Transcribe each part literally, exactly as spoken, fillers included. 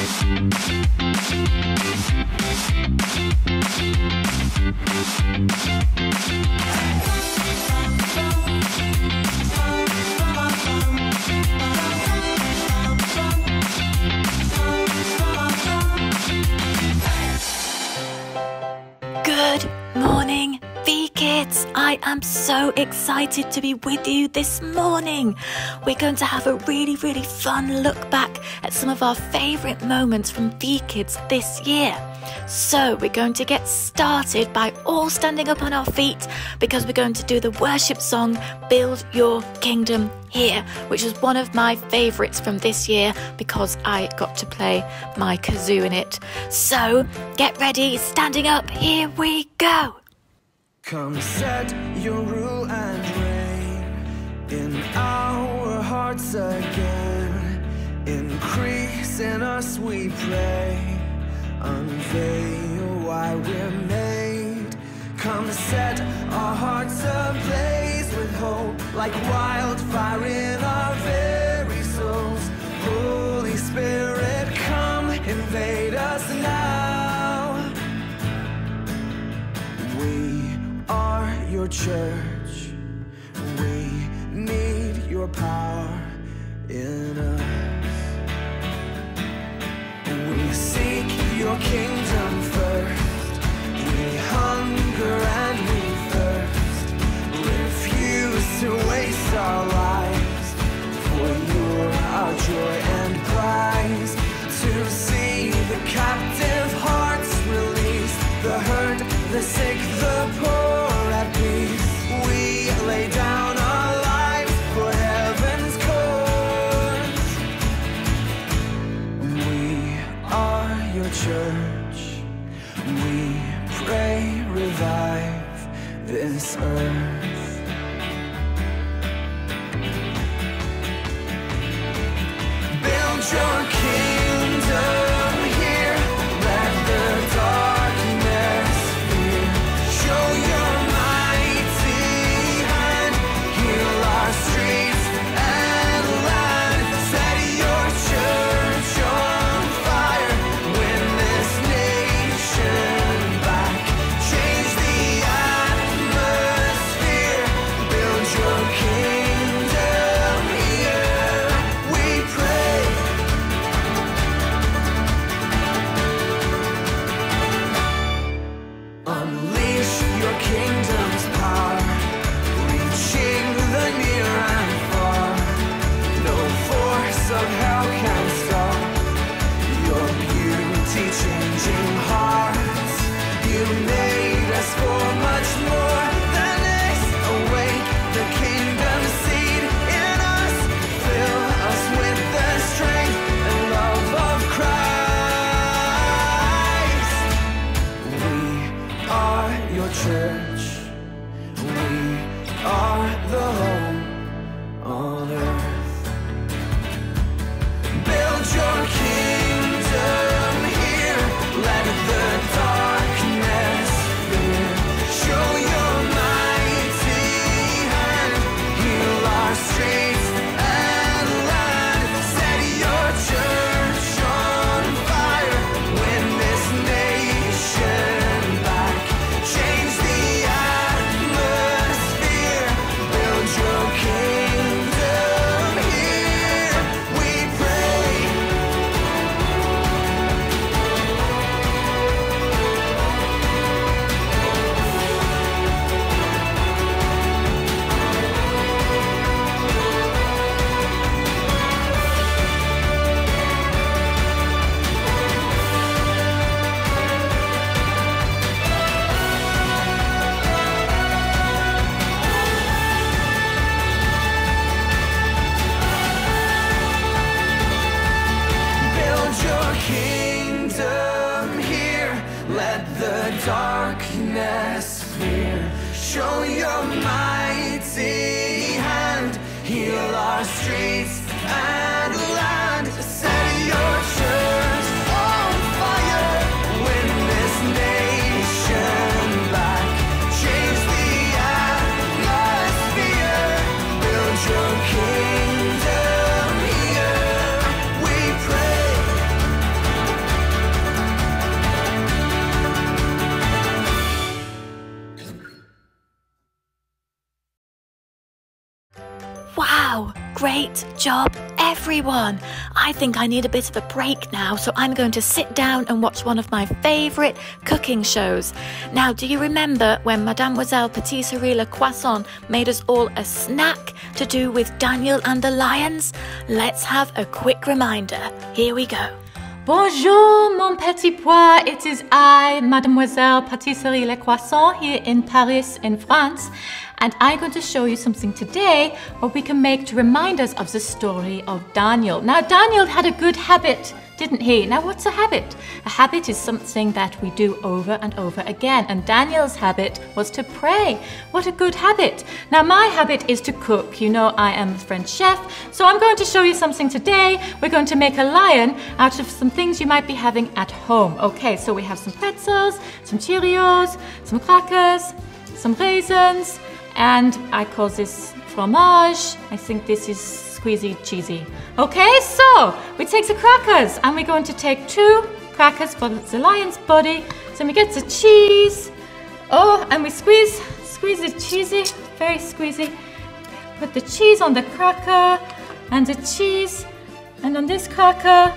Good morning, VKids. I am so excited to be with you this morning. We're going to have a really, really fun look back at some of our favourite moments from VKids this year. So we're going to get started by all standing up on our feet because we're going to do the worship song, Build Your Kingdom Here, which is one of my favourites from this year because I got to play my kazoo in it. So get ready, standing up, here we go. Come set your rule and reign in our hearts again. Increase in us, we pray. Unveil why we're made. Come set our hearts ablaze with hope, like wildfire in our very souls. Holy Spirit, come invade us now. We are your church. We need your power in us. We seek your kingdom first. We hunger and we thirst. Refuse to waste our lives, for you're our joy and prize. To see the captive hearts released, the hurt, the sick, the poor at peace. We lay down our lives for heaven's cause. We are your church. We pray, revive this earth. Build your kingdom here. Let the darkness fear. Show your mighty hand. Heal our streets and land. Set your church on fire. Win this nation back. Change the atmosphere. Build your kingdom here. We pray. Unleash your kingdom's power, reaching the near and far. No force of hell can stop your beauty changing hearts. You made us for much more than this. Awake the kingdom seed in us. Fill us with the strength and love of Christ. We are your church. We are the home on earth. Build your kingdom here. Let the darkness fear. Show your mighty hand. Heal our streets and land. Set your church on fire. Win this nation back. Change the atmosphere. Build your kingdom here. We pray. Build your kingdom here. Let the darkness fear. Show your mighty hand. Heal our streets and land. Set your church on fire. Win this nation back. Change the atmosphere. Build your kingdom here. We pray. Great job, everyone. I think I need a bit of a break now, so I'm going to sit down and watch one of my favourite cooking shows. Now, do you remember when Mademoiselle Patisserie Le Croissant made us all a snack to do with Daniel and the lions? Let's have a quick reminder. Here we go. Bonjour, mon petit pois. It is I, Mademoiselle Patisserie Le Croissant, here in Paris, in France. And I'm going to show you something today what we can make to remind us of the story of Daniel. Now, Daniel had a good habit, didn't he? Now, what's a habit? A habit is something that we do over and over again. And Daniel's habit was to pray. What a good habit. Now, my habit is to cook. You know, I am a French chef. So I'm going to show you something today. We're going to make a lion out of some things you might be having at home. Okay, so we have some pretzels, some Cheerios, some crackers, some raisins, and I call this fromage. I think this is squeezy cheesy. Okay, so we take the crackers and we're going to take two crackers for the lion's body. So we get the cheese. Oh, and we squeeze, squeeze it cheesy, very squeezy. Put the cheese on the cracker and the cheese. And on this cracker,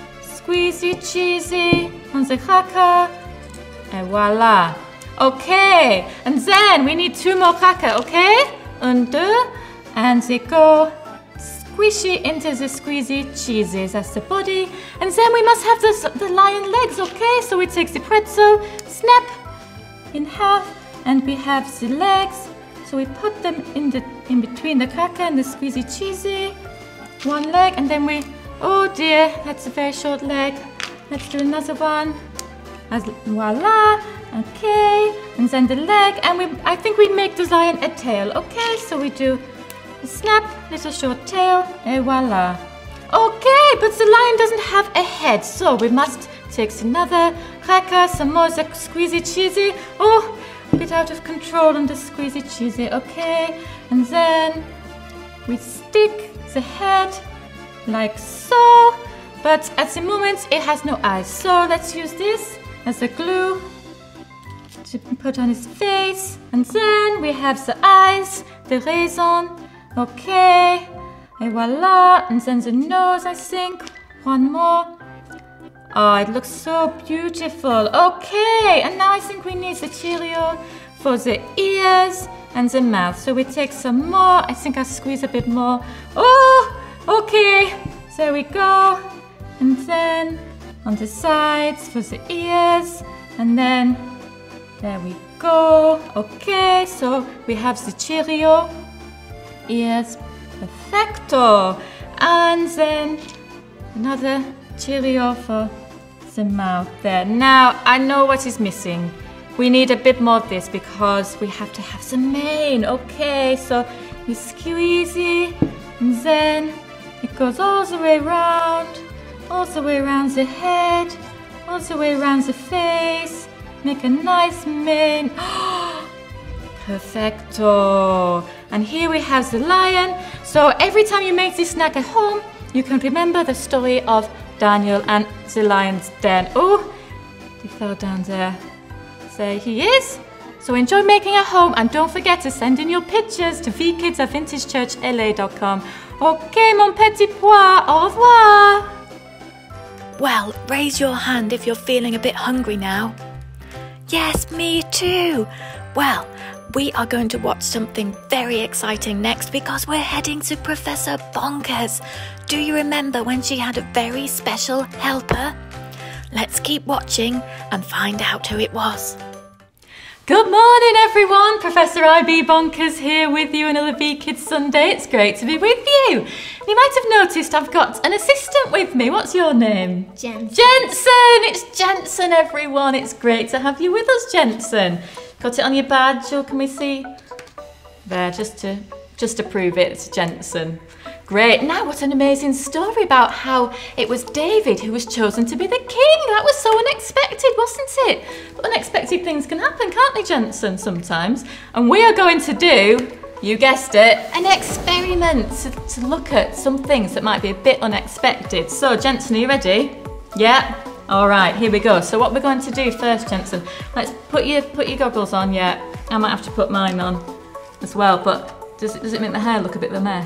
squeezy cheesy on the cracker. And voila. Okay, and then we need two more crackers, okay? Un, deux, and they go squishy into the squeezy cheeses. That's the body. And then we must have this, the lion legs, okay? So we take the pretzel, snap in half, and we have the legs. So we put them in the in between the cracker and the squeezy cheesy. One leg, and then we, oh dear, that's a very short leg. Let's do another one. As, voila. Okay, and then the leg, and we, I think we make the lion a tail, okay? So we do a snap, little short tail, and voila. Okay, but the lion doesn't have a head, so we must take another cracker, some more the squeezy cheesy. Oh, a bit out of control on the squeezy cheesy, okay? And then we stick the head like so, but at the moment it has no eyes. So let's use this as a glue to put on his face, and then we have the eyes, the raisin, okay, et voila, and then the nose, I think, one more. Oh, it looks so beautiful. Okay, and now I think we need the Cheerio for the ears and the mouth. So we take some more, I think I'll squeeze a bit more. Oh, okay, there we go. And then on the sides for the ears, and then there we go. Okay, so we have the Cheerio ears, perfecto. And then another Cheerio for the mouth there. Now, I know what is missing. We need a bit more of this because we have to have the mane. Okay, so we squeeze it, and then it goes all the way around, all the way around the head, all the way around the face. Make a nice mane. Perfecto. And here we have the lion. So every time you make this snack at home, you can remember the story of Daniel and the lion's den. Oh, he fell down there. There he is. So enjoy making at home, and don't forget to send in your pictures to v kids at vintage church l a dot com. Okay, mon petit pois, au revoir. Well, raise your hand if you're feeling a bit hungry now. Yes, me too. Well, we are going to watch something very exciting next because we're heading to Professor Bonkers. Do you remember when she had a very special helper? Let's keep watching and find out who it was. Good morning, everyone. Professor I B Bonkers here with you another VKids Sunday. It's great to be with you. You might have noticed I've got an assistant with me. What's your name? Jensen. Jensen. It's Jensen, everyone. It's great to have you with us, Jensen. Got it on your badge, or can we see? There, just to just to prove it. It's Jensen. Great. Now, what an amazing story about how it was David who was chosen to be the king. That was so unexpected, wasn't it? But unexpected things can happen, can't they, Jensen, sometimes? And we are going to do, you guessed it, an experiment to, to look at some things that might be a bit unexpected. So, Jensen, are you ready? Yeah? All right, here we go. So what we're going to do first, Jensen, let's put your, put your goggles on, yeah. I might have to put mine on as well, but does it, does it make the hair look a bit of a mess?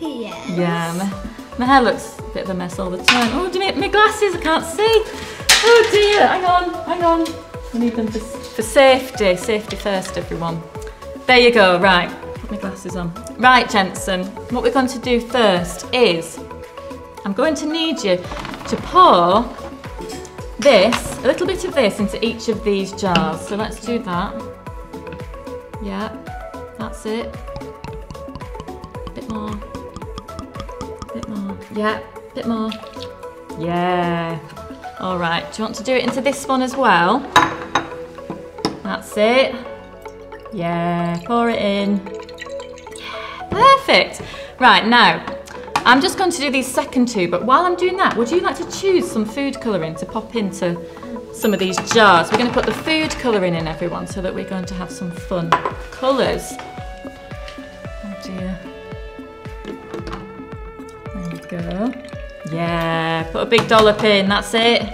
Yes. Yeah, my, my hair looks a bit of a mess all the time. Oh, dear, my glasses, I can't see. Oh dear, hang on, hang on. I need them for, for safety. Safety first, everyone. There you go, right. Put my glasses on. Right, Jensen, what we're going to do first is I'm going to need you to pour this, a little bit of this into each of these jars. So let's do that. Yeah, that's it. A bit more. A bit more. Yeah, a bit more. Yeah. All right, do you want to do it into this one as well? That's it. Yeah, pour it in. Yeah, perfect. Right, now, I'm just going to do these second two, but while I'm doing that, would you like to choose some food colouring to pop into some of these jars? We're going to put the food colouring in, everyone, so that we're going to have some fun colours. Oh dear. There we go. Yeah, put a big dollop in, that's it.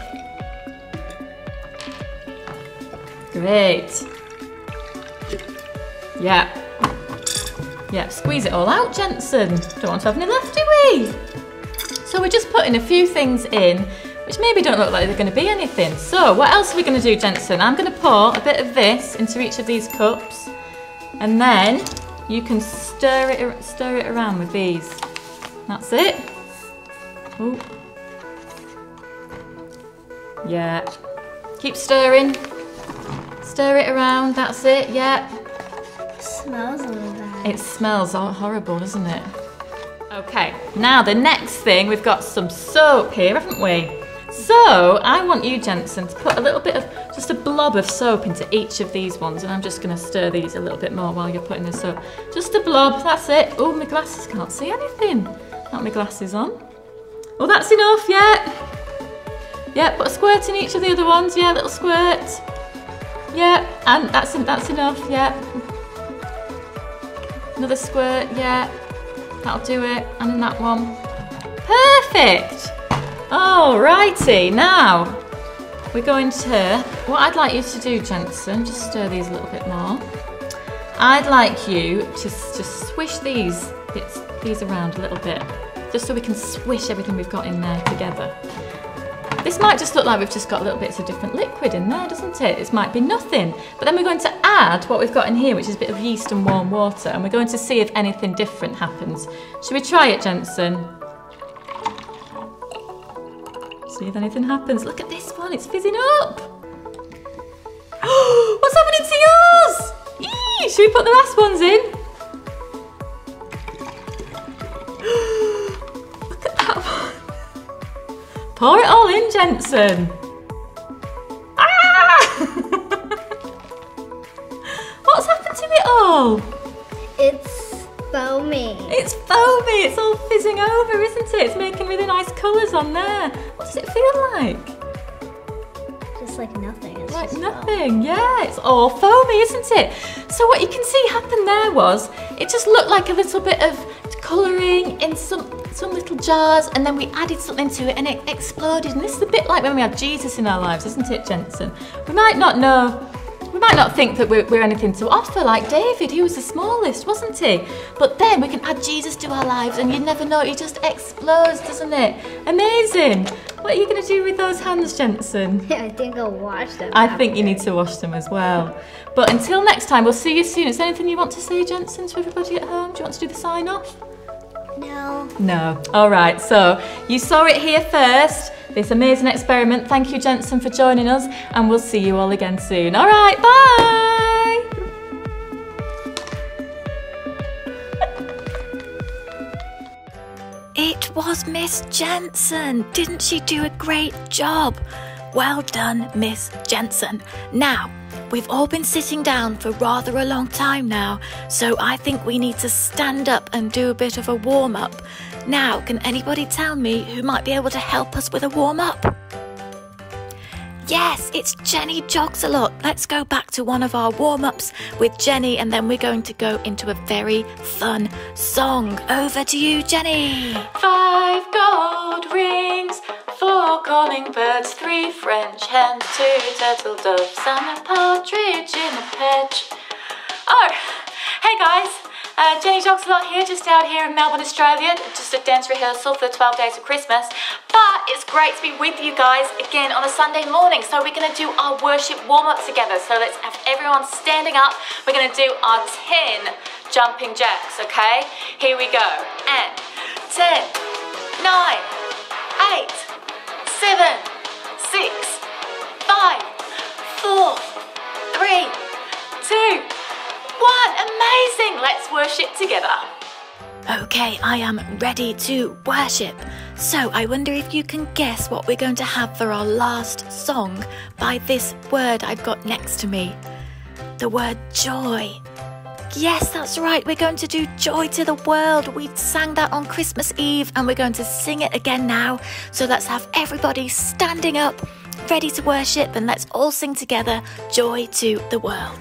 Great. Yeah. Yeah, squeeze it all out, Jensen. Don't want to have any left, do we? So we're just putting a few things in, which maybe don't look like they're going to be anything. So what else are we going to do, Jensen? I'm going to pour a bit of this into each of these cups, and then you can stir it, stir it around with these. That's it. Ooh. Yeah. Keep stirring. Stir it around, that's it, yeah. It smells a little bad. It smells horrible, doesn't it? Okay, now the next thing, we've got some soap here, haven't we? So, I want you, Jensen, to put a little bit of, just a blob of soap into each of these ones, and I'm just going to stir these a little bit more while you're putting the soap. Just a blob, that's it. Oh, my glasses can't see anything. Not my glasses on. Oh, that's enough, yeah. Yeah, put a squirt in each of the other ones, yeah, a little squirt. Yeah, and that's that's enough, yeah. Another squirt, yeah. That'll do it, and in that one. Perfect! Alrighty, now we're going to, what I'd like you to do, Jensen, just stir these a little bit more. I'd like you to just swish these bits, these around a little bit, just so we can swish everything we've got in there together. This might just look like we've just got little bits of different liquid in there, doesn't it? This might be nothing. But then we're going to add what we've got in here, which is a bit of yeast and warm water, and we're going to see if anything different happens. Should we try it, Jensen? See if anything happens. Look at this one, it's fizzing up. What's happening to yours? Eee, should we put the last ones in? Look at that one. Pour it all in, Jensen. Ah! What's happened to it all? It's foamy. It's foamy, it's all fizzing over, isn't it? It's making really nice colours on there. What does it feel like? Just like nothing. It's Like just nothing, yeah, it's all foamy, isn't it? So what you can see happen there was, it just looked like a little bit of colouring in some some little jars, and then we added something to it and it exploded. And this is a bit like when we had Jesus in our lives, isn't it, Jensen? We might not know, we might not think that we're, we're anything to offer, like David, he was the smallest, wasn't he? But then we can add Jesus to our lives and you never know, it just explodes, doesn't it? Amazing. What are you going to do with those hands, Jensen? Yeah, I think I'll wash them. I think you need to wash them as well. But until next time, we'll see you soon. Is there anything you want to say, Jensen, to everybody at home? Do you want to do the sign off? No. No. All right, so you saw it here first, this amazing experiment. Thank you, Jensen, for joining us, and we'll see you all again soon. All right, bye. It was Miss Jensen. Didn't she do a great job? Well done, Miss Jensen. Now, we've all been sitting down for rather a long time now, so I think we need to stand up and do a bit of a warm-up. Now, can anybody tell me who might be able to help us with a warm-up? Yes, it's Jenny Jogs a Lot. Let's go back to one of our warm-ups with Jenny, and then we're going to go into a very fun song. Over to you, Jenny. Five gold rings, four calling birds, three French hens, two turtle doves, and a partridge in a hedge. Oh, hey guys, Uh, Jenny Doxalot here, just out here in Melbourne, Australia. Just a dance rehearsal for the twelve days of Christmas. But it's great to be with you guys again on a Sunday morning. So we're going to do our worship warm-up together. So let's have everyone standing up. We're going to do our ten jumping jacks, okay? Here we go. And ten, nine, eight, seven, six, five, four, three, two, one. Amazing. Let's worship together. Okay, I am ready to worship. So I wonder if you can guess what we're going to have for our last song by this word I've got next to me. The word joy. Yes, that's right. We're going to do Joy to the World. We sang that on Christmas Eve and we're going to sing it again now. So let's have everybody standing up, ready to worship, and let's all sing together Joy to the World.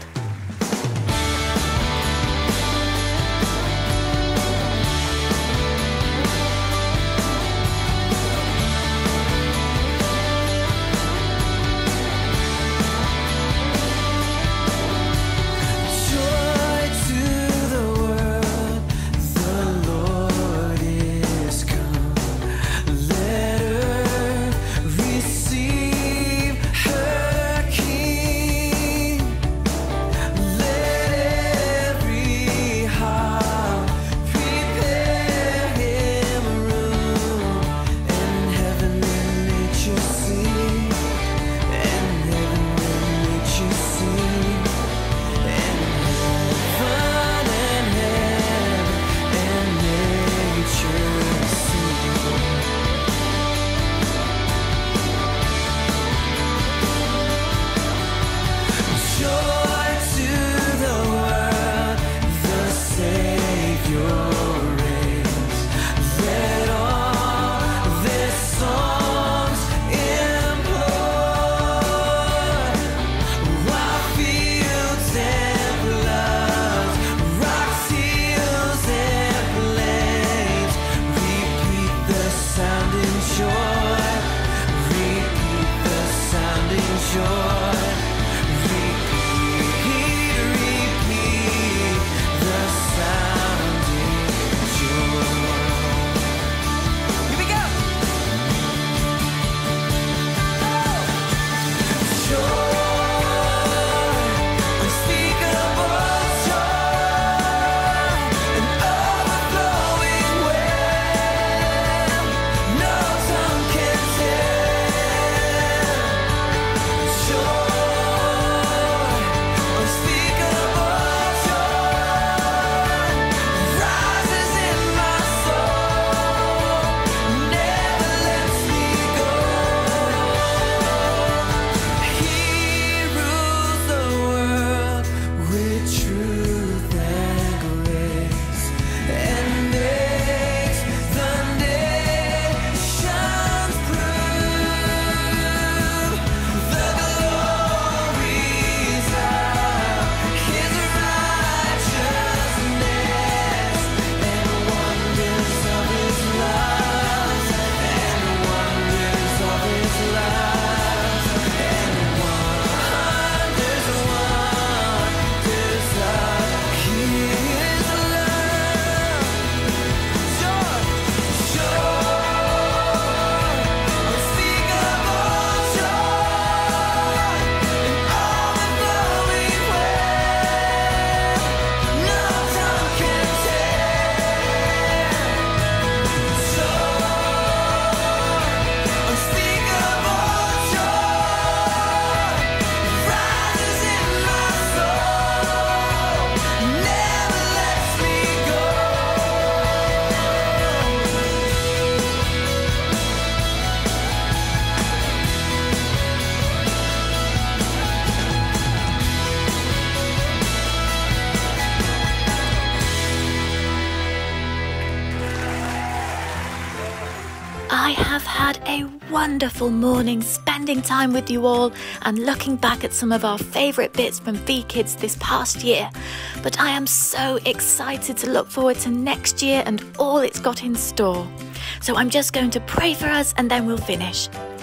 I have had a wonderful morning spending time with you all and looking back at some of our favourite bits from VKids this past year. But I am so excited to look forward to next year and all it's got in store. So I'm just going to pray for us and then we'll finish.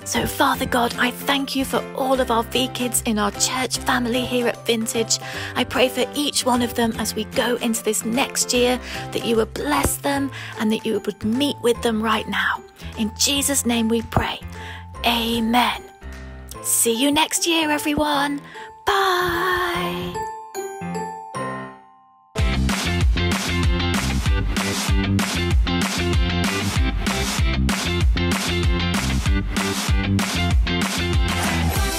So, Father God, I thank you for all of our VKids in our church family here at Vintage. I pray for each one of them as we go into this next year, that you would bless them and that you would meet with them right now. In Jesus' name we pray. Amen. See you next year, everyone. Bye. We'll be right back.